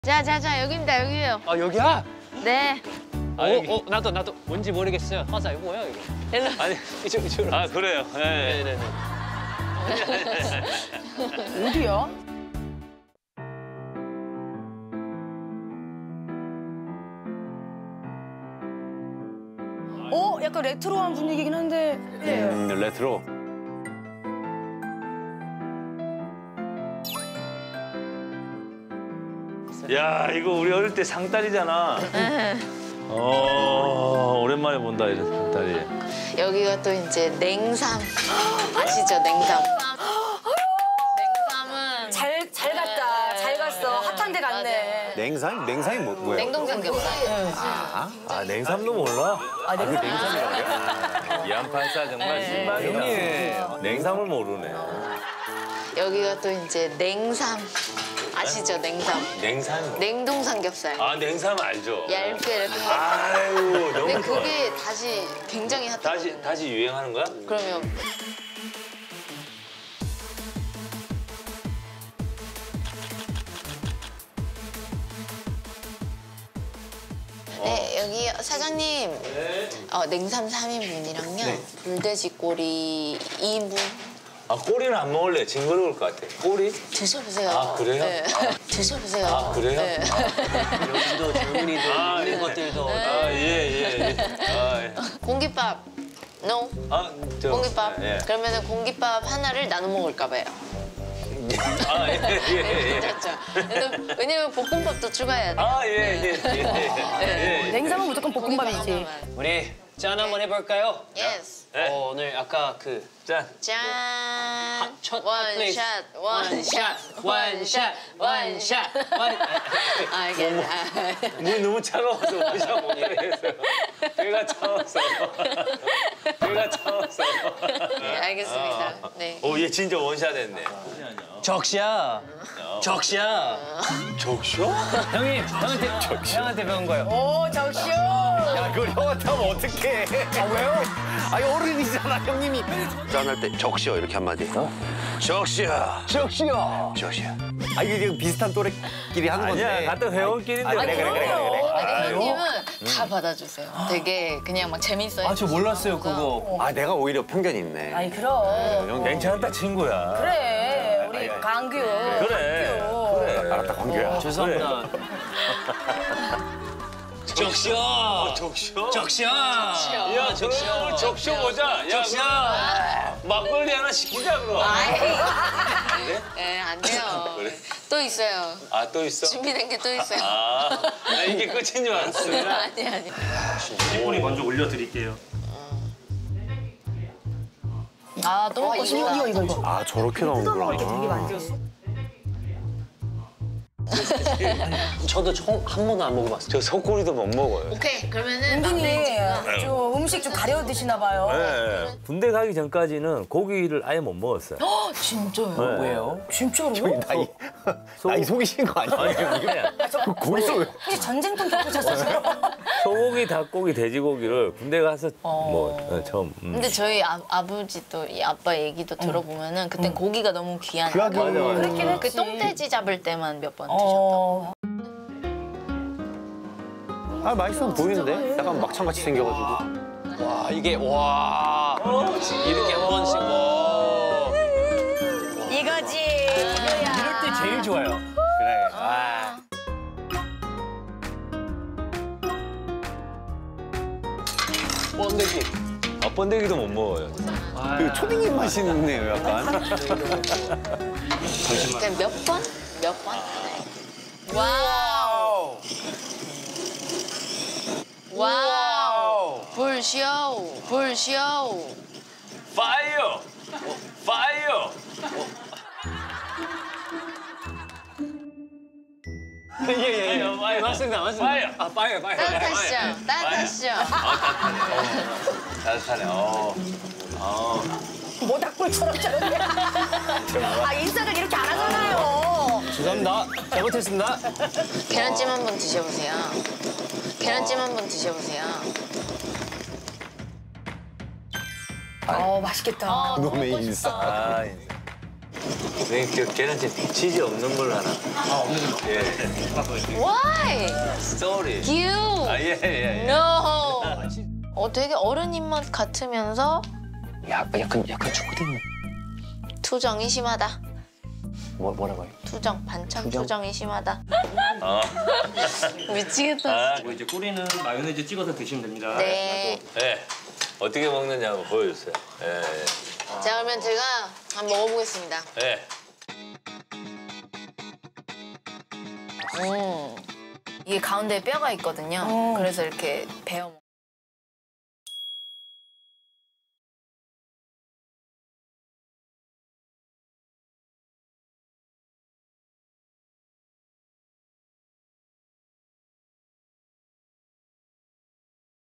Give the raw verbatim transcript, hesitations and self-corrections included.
자, 자, 자, 여기입니다, 여기요. 아, 여기야? 네. 아, 어, 어, 나도, 나도 뭔지 모르겠어요. 화사, 이거 뭐야, 이거? 일로. 아니, 이쪽, 이쪽으로. 아, 그래요? 네. 네네네. 어디야? 어? 약간 레트로한 분위기긴 한데. 음, 레트로. 야, 이거 우리 어릴 때 상다리잖아. 어, 오랜만에 본다, 이런 상다리. 여기가 또 이제 냉삼. 아시죠, 냉삼? 냉삼은 잘, 잘 갔다. 잘 갔어. 핫한 데 갔네. 냉삼? 냉삼이 뭐, 뭐야? 냉동 삼겹살. 아, 아, 냉삼도 몰라? 아, 냉삼. 냉삼이라고? 이한팔사 정말 신박이다. 형님. 냉삼을 모르네. 여기가 또 이제 냉삼. 아시죠, 냉삼? 냉삼? 냉동 삼겹살. 아, 냉삼 알죠? 얇게 이렇게. 아유, 근데 너무 좋아. 그게 다시 굉장히 핫해. 다시, 다시 유행하는 거야? 그러면 네, 여기 사장님. 어, 냉삼 삼 인분이랑요. 불돼지 꼬리 이 인분. 아, 꼬리는 안 먹을래. 징그러울 것 같아. 꼬리? 드셔보세요. 아, 그래요? 네. 드셔보세요. 아, 그래요? 네. 여기도 젊은이들 아, 있는 예. 것들도. 아, 예, 예, 예. 아, 예. 공깃밥. No? 아, 저, 공깃밥. 예. 그러면은 공깃밥 하나를 나눠 먹을까 봐요. 아, 예, 예, 예. 그렇죠. 왜냐면 볶음밥도 추가해야 돼. 아, 예, 예, 예. 예, 예. 냉삼은 무조건 볶음밥이지. 하나만. 우리 짠 한번 해볼까요? 예스. 네. 어, 오늘 아까 그 짠. 짠. 첫 원샷, 원샷, 원샷, 원샷, 원. 아, 이게. 물이 너무 차가워서 원샷 못 하겠어요. 배가 차워서. 배가 차워서. 네, 알겠습니다. 네. 오, 얘 진짜 원샷 했네. 적시야. 적시야. 적쇼? 형님, 형한테, 형한테 배운 거예요. 오, 적쇼. 야, 그걸 형한테 하면 어떡해. 아, 왜요? 아니, 어른이잖아, 형님이. 짠할 때 적시어 이렇게 한마디. 적시야. 적시야. 적시야. 아, 이게 지금 비슷한 또래끼리 하는 건데. 아니야, 같은 회원끼리인데. 아, 그래, 그래, 그래, 그래, 그래. 아니, 형님은 다 받아주세요. 되게 그냥 막 재밌어요. 아, 저 몰랐어요, 그거. 아, 내가 오히려 편견이 있네. 아니, 그럼. 괜찮다, 친구야. 그래, 우리 강규. 그래. 그래. 알았다, 광규야. 죄송합니다. 적시야. 적쇼? 적시야. 야, 저녁에 오늘 적쇼 보자. 야, 적시야. 그럼 막걸리 하나 시키자, 그럼. 아이. 네, 안 돼요. 그래? 또 있어요. 아, 또 있어? 준비된 게 또 있어요. 아, 나 이게 끝인 줄 알았어. 아니, 아니. 소고기 먼저 올려드릴게요. 아, 또 먹고 싶다. 이거, 이거, 이거. 아, 저렇게 나오는구나. 저도 처음 한 번도 안 먹어봤어요. 저 속꼬리도 못 먹어요. 오케이, 그러면은 은근히 막내 좀 음식 좀 가려 드시나 봐요. 네. 군대 가기 전까지는 고기를 아예 못 먹었어요. 어, 진짜요? 왜요? 진짜로? 나이, 나이 속이신 거 아니야? 아니, 그냥 거기서 왜? 혹시 전쟁통 겪으셨어요? 소고기, 닭고기, 돼지고기를 군대 가서 뭐 어, 처음. 음. 근데 저희 아, 아버지도 이 아빠 얘기도 들어보면은 그땐 고기가 너무 귀한 귀하게 맞아, 맞아. 그렇긴 했지. 그 똥돼지 잡을 때만 몇 번 드셨다고. 어. 아, 맛있어 보이는데? 약간 막창같이 생겨가지고. 와, 이게, 와. 이렇게 한 번씩, 와. 이거지. 이럴 때 제일 좋아요. 그래. 아. 번데기. 아, 번데기도 못 먹어요. 그 초딩 맛이 있네요, 약간. 그냥 몇 번? 몇 번? 네. 와우. 와우. 불쇼. 불쇼. 파이어! 파이어! 예, 예, 예. 맞습니다, 맞습니다. 파이어! 아, 파이어, 파이어. 따뜻하시죠? 따뜻하시죠? 따뜻하네. 어. 어. 모닥불처럼 저렇게. 아, 인사를 이렇게 안 하잖아요. 죄송합니다. 잘못했습니다. 계란찜 한번 드셔보세요. 계란찜 한번 드셔보세요. 어, 맛있겠다. 그놈의 인싸. 아, 네, 그, 걔는 지금 치즈 없는 걸로 하나. 아, 없는 거. 예. Why? Sorry. You. 아, 예, 예, 예. No. 어, 되게 어른 입맛 같으면서 야, 약간 약간 초딩 투정이 심하다. 뭐 뭐라고요? 투정, 반찬 투정? 투정이 심하다. 어. 미치겠다. 아, 그리고 이제 꼬리는 마요네즈 찍어서 드시면 됩니다. 네. 예. 어떻게 먹느냐 한번 보여주세요. 예, 예. 자, 그러면 제가 한번 먹어보겠습니다. 예. 음. 이게 가운데 뼈가 있거든요. 그래서 이렇게 베어 먹.